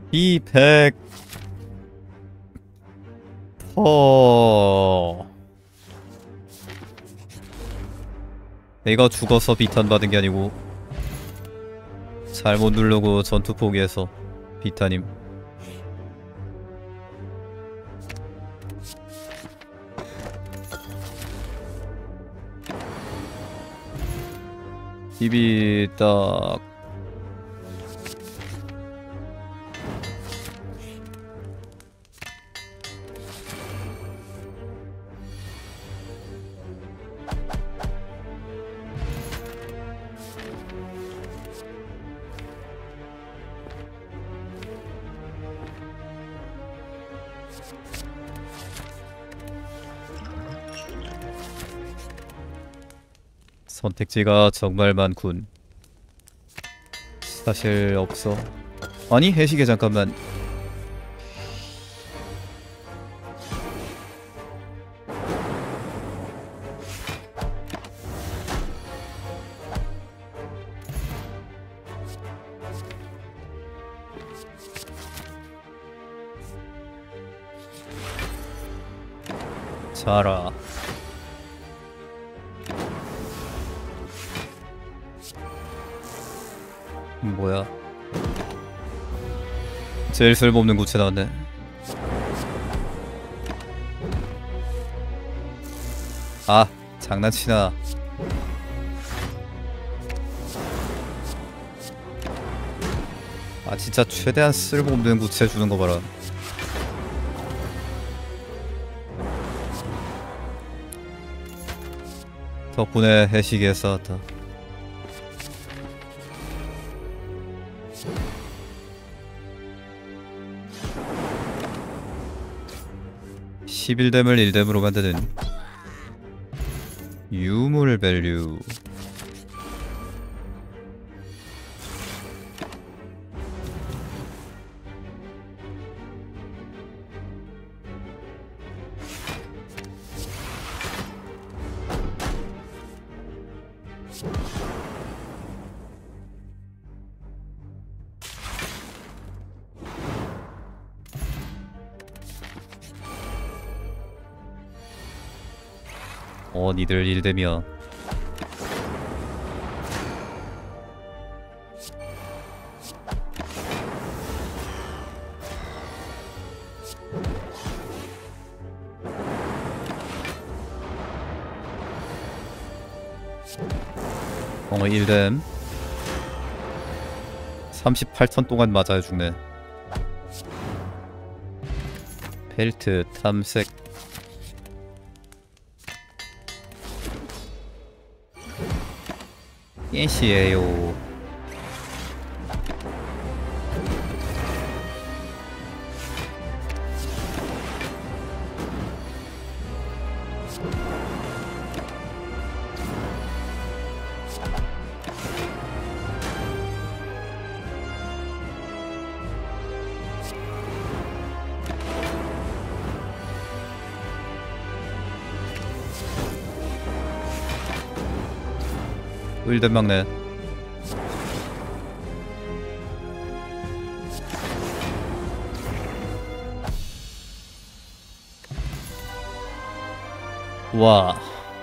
B100 내가 죽어서 비탄 받은 게 아니고 잘못 누르고 전투 포기해서 비타님. 입이 딱 선택지가 정말 많군. 사실 없어. 아니 해시계 잠깐만. 자라. 뭐야? 제일 쓸모없는 구체 나왔네. 아, 장난치나. 아, 진짜 최대한 쓸모없는 구체 주는 거 봐라. 덕분에 해시계 쌓았다. 11댐을 1댐으로 만드는 유물 밸류. 니들 1댐이야. 어 1댐 38턴 동안 맞아야 죽네. 벨트 탐색. 예시에요. 일den 막내. 와,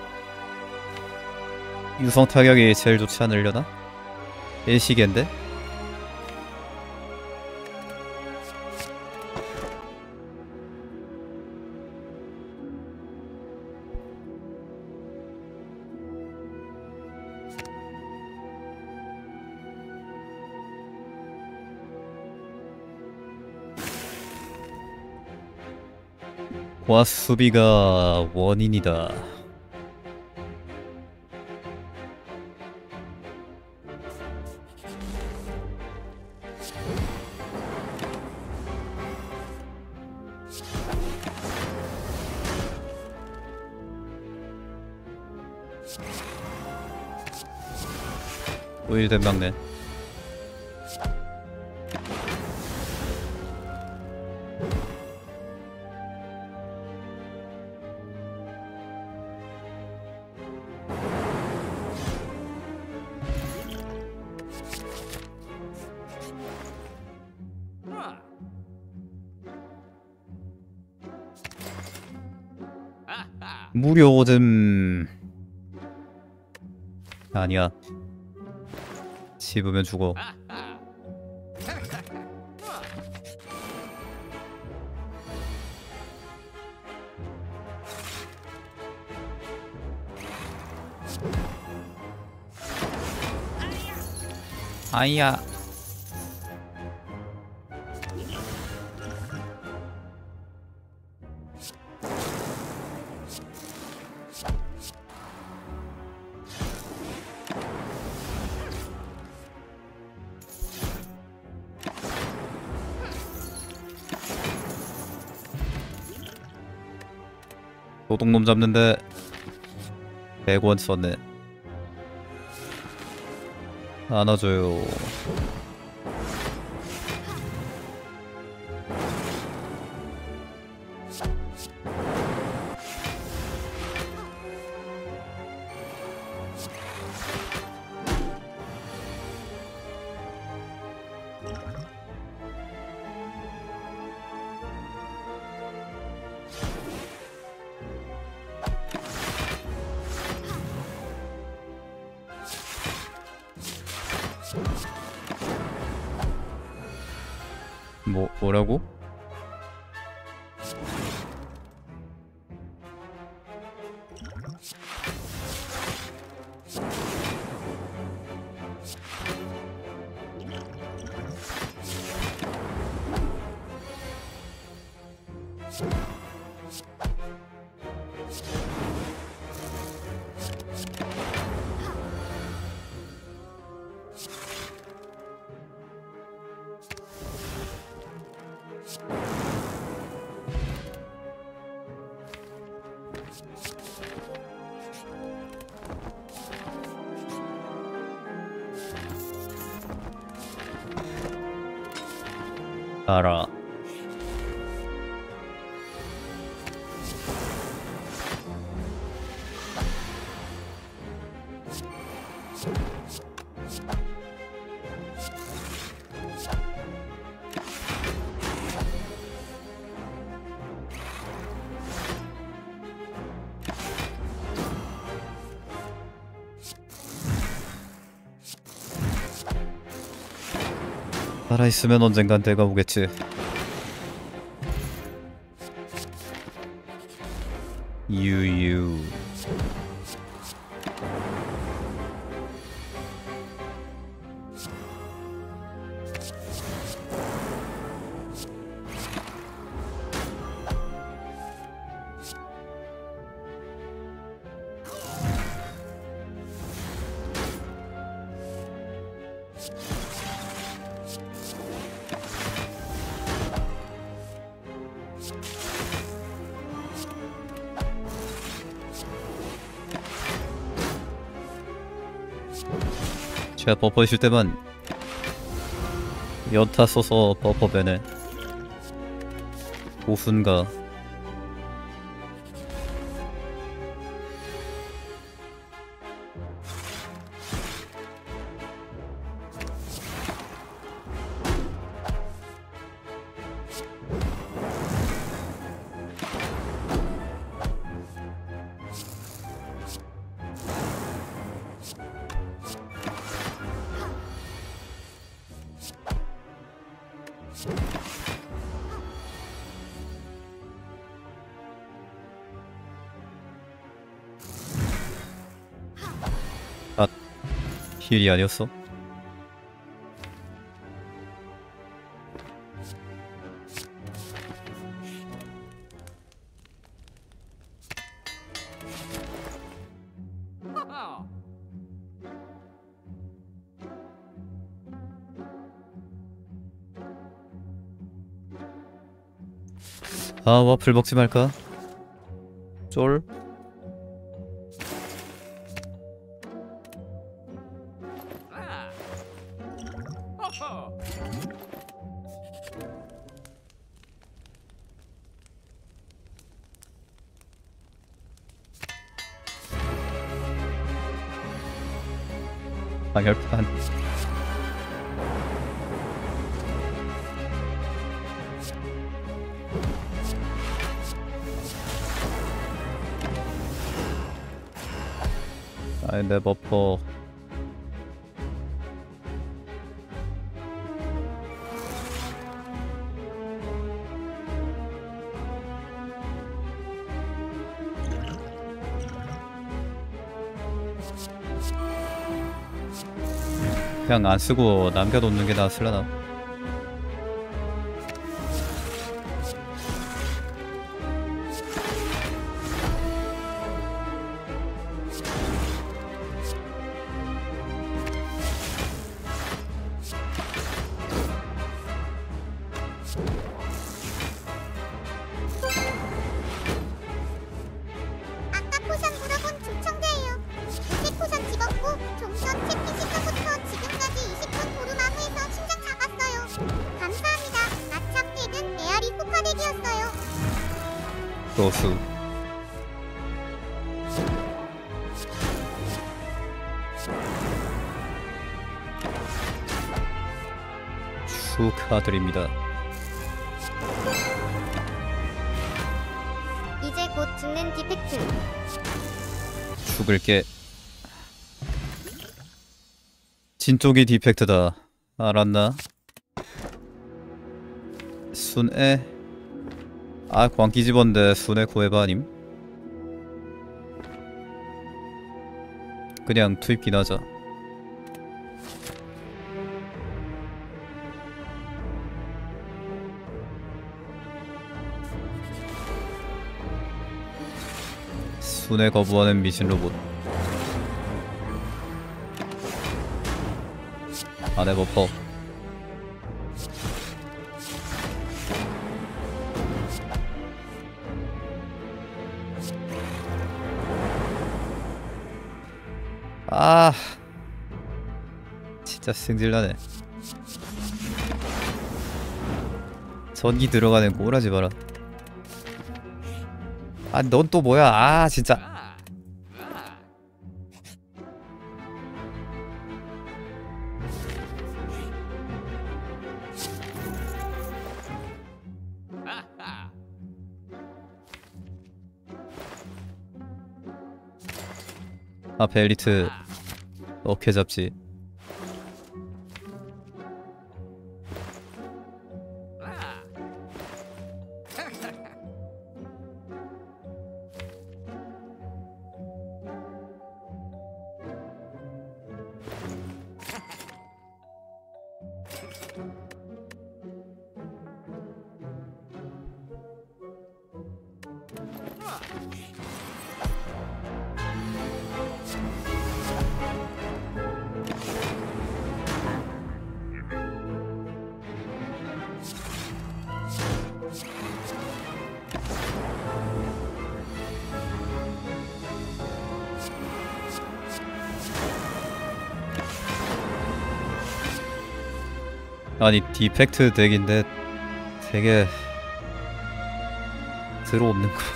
유성 타격이 제일 좋지 않으려나? 일시계인데? 와, 수비가 원인이다. 오일된 막내. 무료즘. 아니야. 씹으면 죽어. 아이야. 도둑놈 잡는데 100원 썼네. 안아줘요. 뭐라고? 알아. 살아있으면 언젠간 때가 오겠지. 유유. 제가 버퍼 있을 때만 연타 써서 버퍼 배네. 고순가. 아, 힐이 아니었어? 아, 와플 먹지 말까? 쫄? 방열판. 아니 내 버퍼 그냥 안 쓰고 남겨놓는 게 나았을라나. 아까 포션 물어본 중청자예요. 요새 포션 집었고 종선 채팅 시작부터 지금까지 20분 도루마무에서 심장 잡았어요. 감사합니다. 마참 덱은 메아리 후파덱이었어요. 로수 축하드립니다. 이제 곧 죽는 디펙트. 죽을게. 진쪽이 디펙트다. 알았나? 순애 아 광기 집었는데 순애 구해봐 아님? 그냥 투입긴 하자. 순애 거부하는 미신 로봇. 안해 버퍼. 아 진짜 승질나네. 전기 들어가는 꼬라지 마라. 아 넌 또 뭐야. 아 진짜 앞에 엘리트 어케 잡지. 아니 디펙트 덱인데 되게 들어옵는 거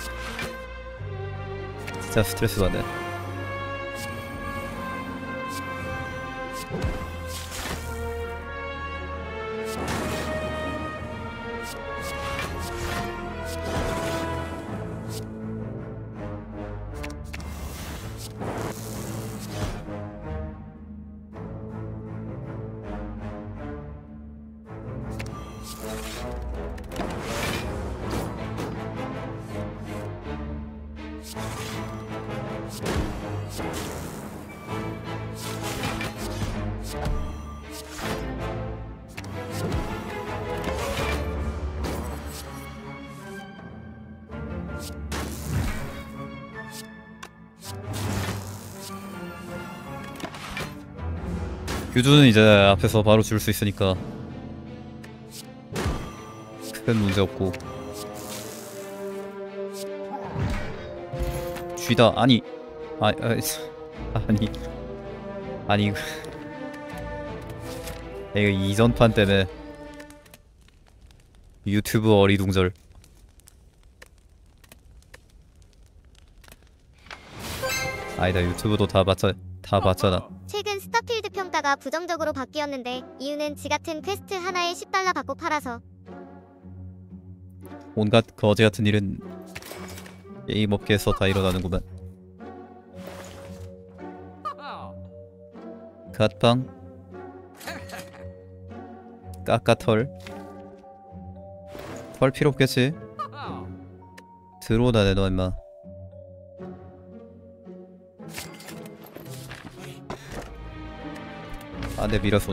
진짜 스트레스 받네. 규주는 이제 앞에서 바로 줄 수 있으니까 큰 문제 없고. 쥐다 아니 아니 이거 이전판 때문에 유튜브 어리둥절. 아니다 유튜브도 다 봤잖아. 최근 스타필드 평가가 부정적으로 바뀌었는데 이유는 지같은 퀘스트 하나에 10달러 받고 팔아서. 온갖 거지 같은 일은 게임 업계에서 다 일어나는구만. 갓방 까까털 털 필요 없겠지? 들어오다 내놔 임마. 안돼 미라손.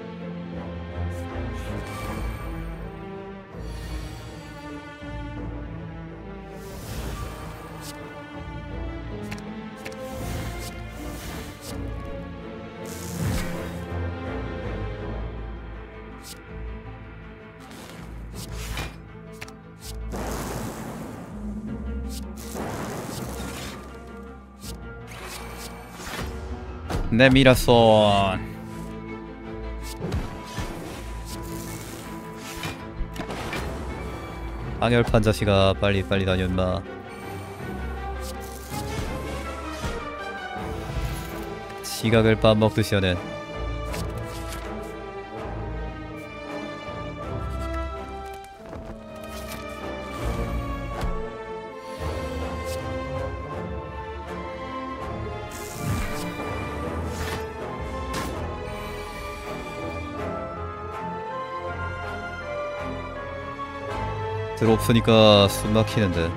내 미라손. 항열판 자식아 빨리 다녀 임마. 지각을 빠먹듯이 하네. 들 없으니까 숨 막히는데.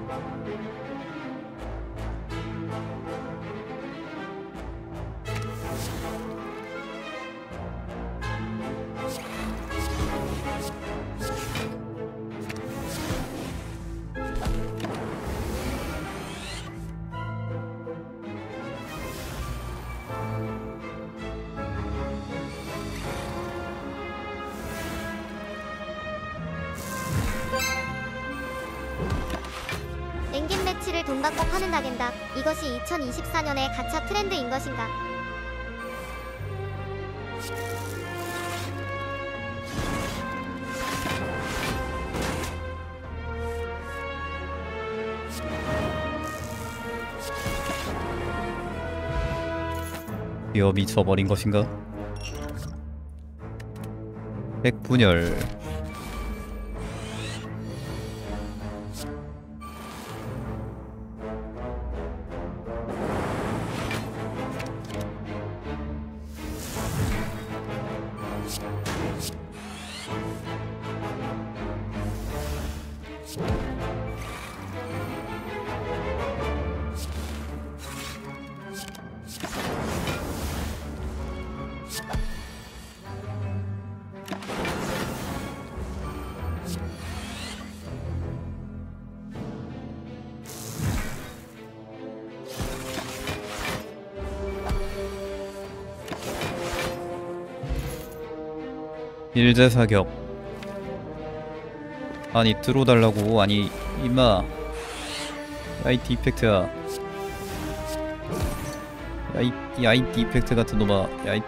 랭겜 매치를 돈 받고 파는 다겐다. 이것이 2024년의 가챠 트렌드인 것인가? 뛰어 미쳐버린 것인가? 핵분열. 일제사격. 아니 들어달라고. 아니 임마. 야이 디펙트야. 야이 디펙트 같은 놈아. 야이.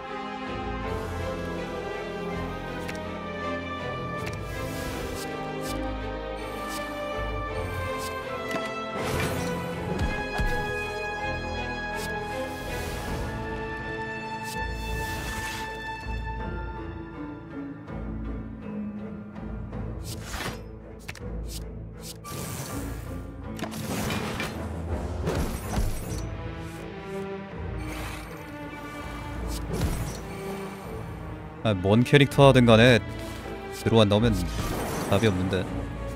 아, 뭔 캐릭터 하든 간에 들어간다 오면 답이 없는데.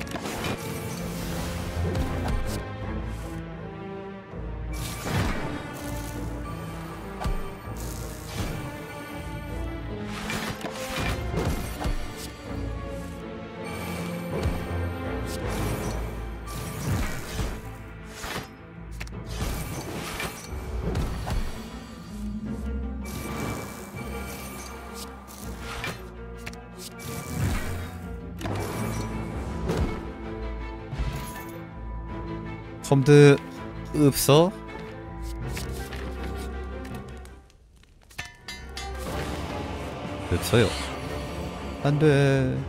컴드 없어? 없어요. 안돼.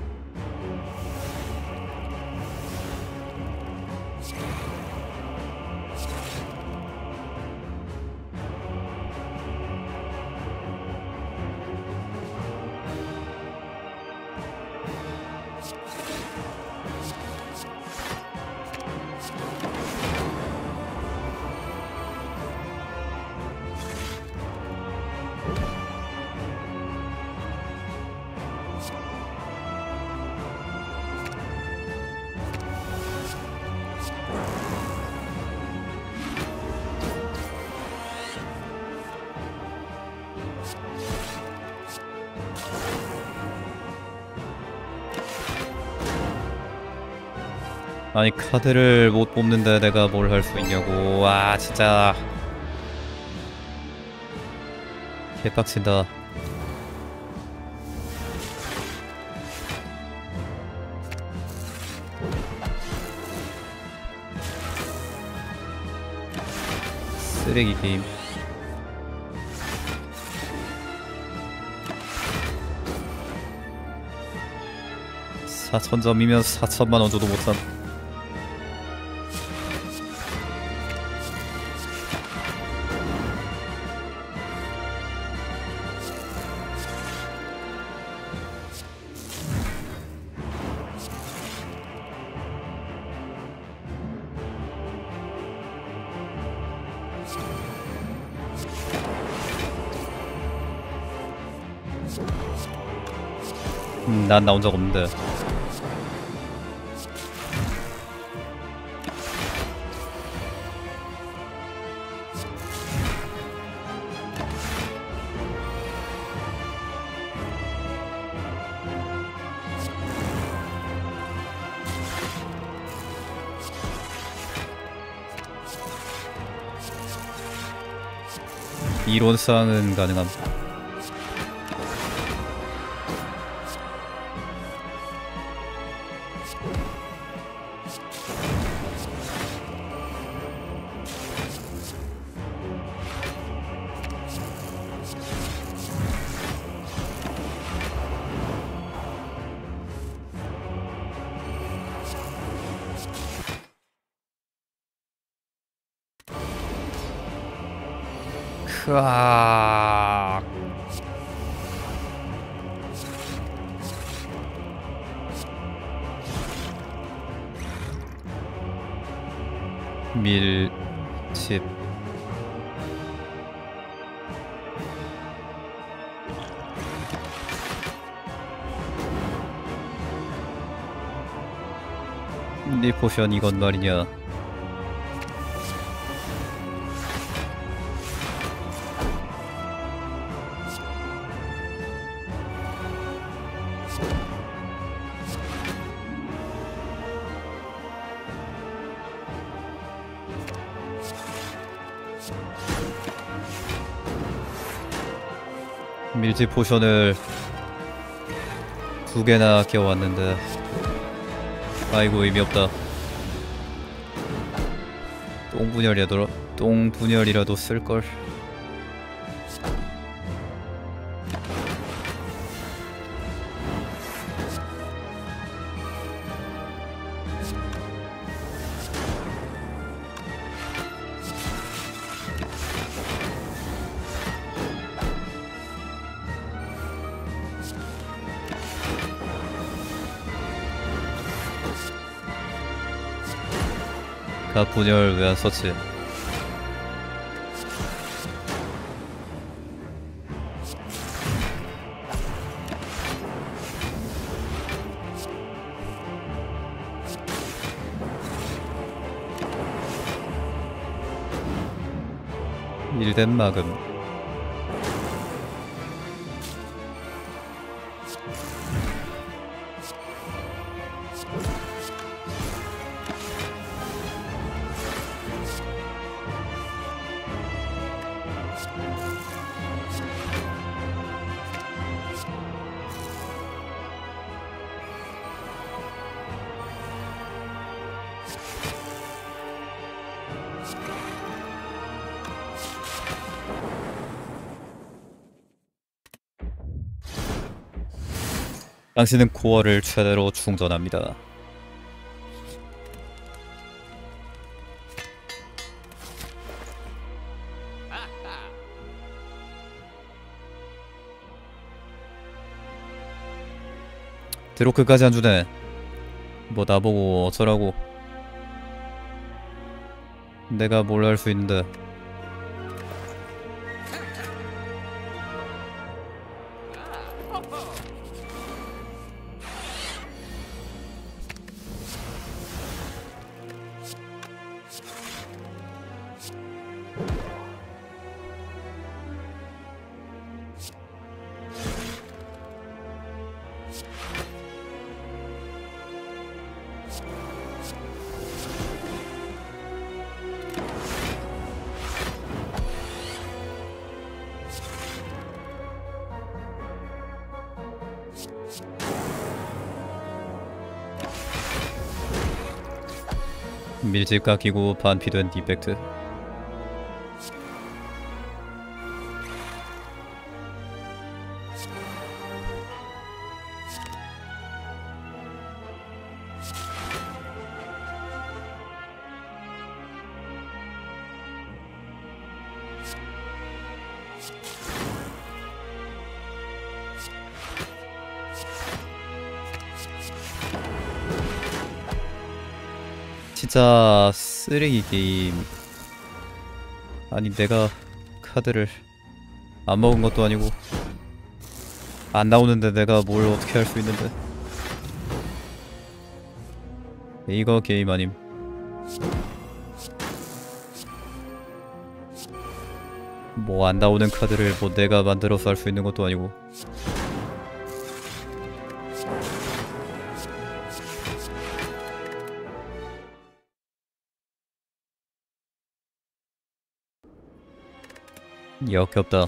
아니 카드를 못 뽑는데 내가 뭘 할 수 있냐고. 와 진짜 개빡친다. 쓰레기 게임. 4,000점이면 4천만원 줘도 못함. 난 나온 적 없는데. 이론상은 가능함. 크악. 밀집. 네 포션 이건 말이냐. 밀집 포션을 2개나 아껴왔는데 아이고 의미없다. 똥분열이라도 쓸걸. 나 분열 왜 안 썼지? 일된 막음. 당신은 코어를 최대로 충전합니다. 드로크까지 안 주네. 뭐 나보고 어쩌라고. 내가 뭘 할 수 있는데. 밀집 깎이고 반피된 디펙트. 진짜 쓰레기 게임. 아니 내가 카드를 안 먹은 것도 아니고 안 나오는데 내가 뭘 어떻게 할 수 있는데. 이거 게임 아님. 뭐 안 나오는 카드를 뭐 내가 만들어서 할 수 있는 것도 아니고. 역겹다.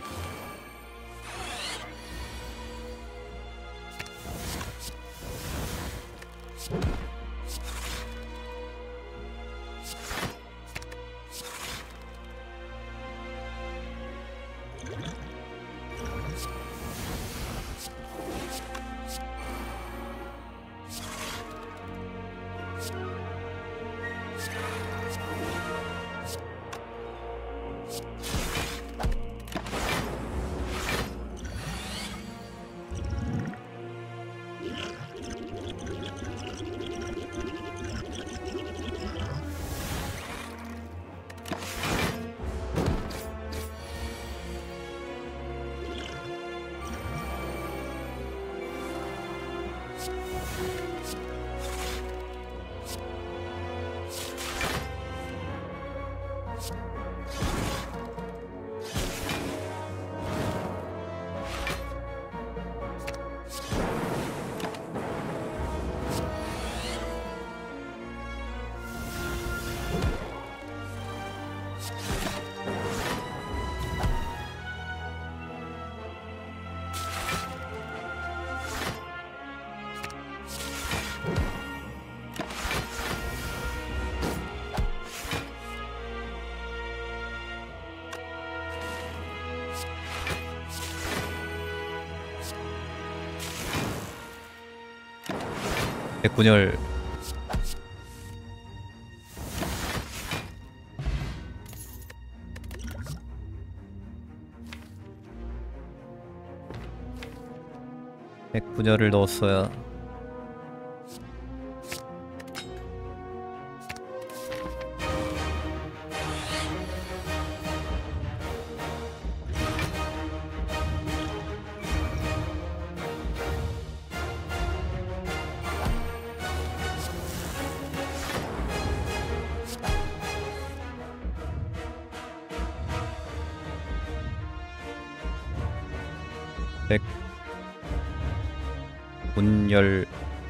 백분열. 백분열을 넣었어야. 백분열.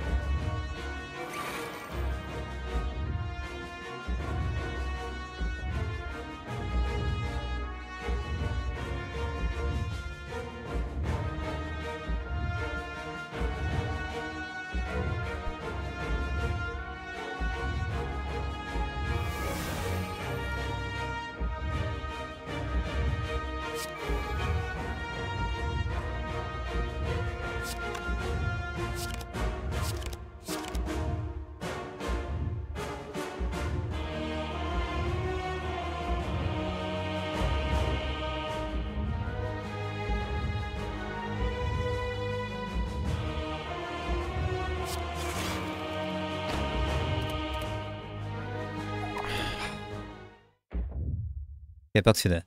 개빡치네.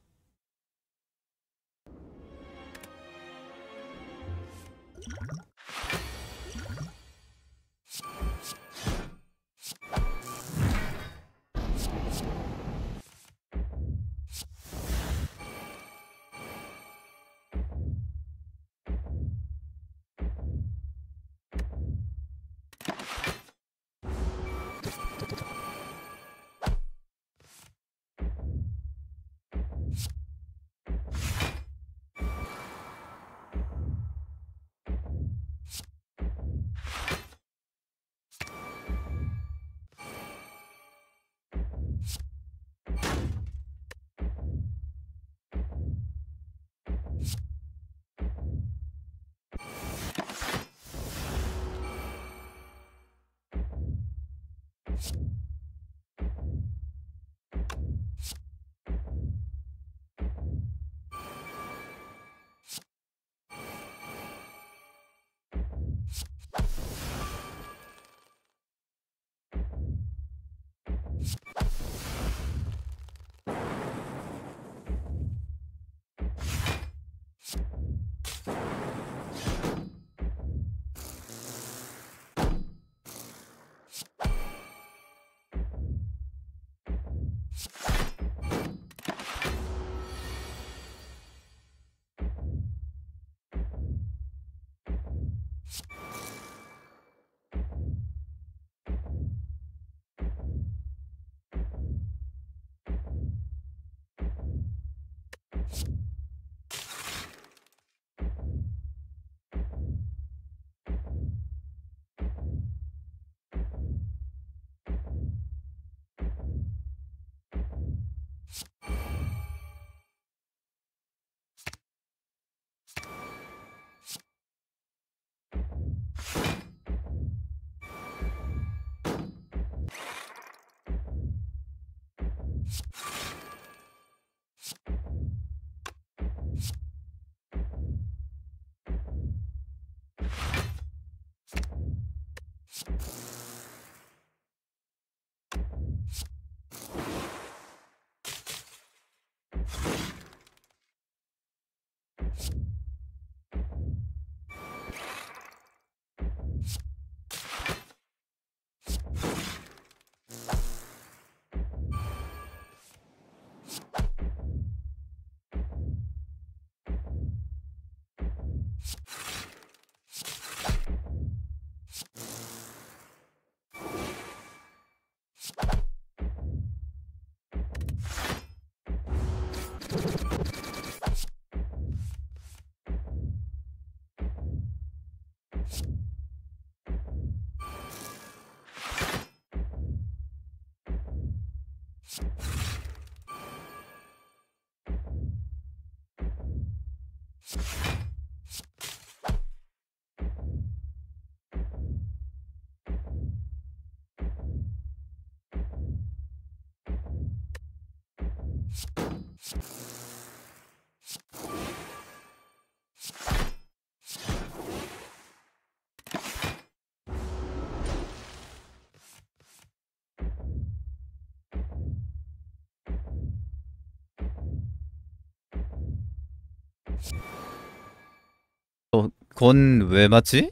그건 왜 맞지?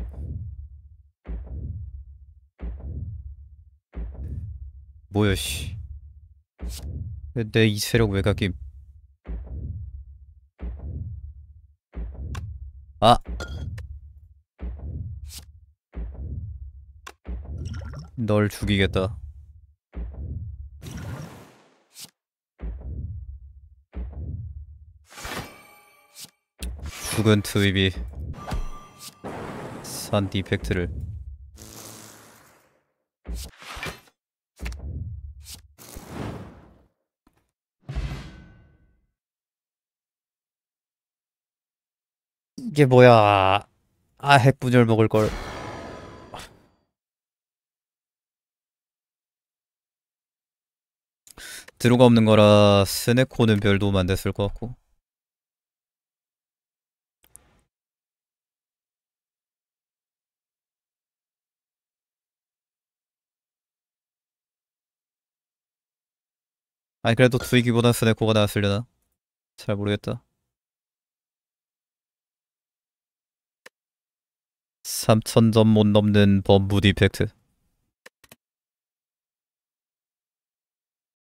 뭐야 씨. 내 이 세력 외곽임. 아! 널 죽이겠다. 죽은 트윗이 산 디펙트를. 이게 뭐야. 아, 핵분열 먹을걸. 드루가 없는 거라 스네코는 별 도움 안 됐을 것 같고. 아니 그래도 트위기보단 스네코가 나았으려나? 잘 모르겠다. 3000점 못 넘는 범부 디펙트.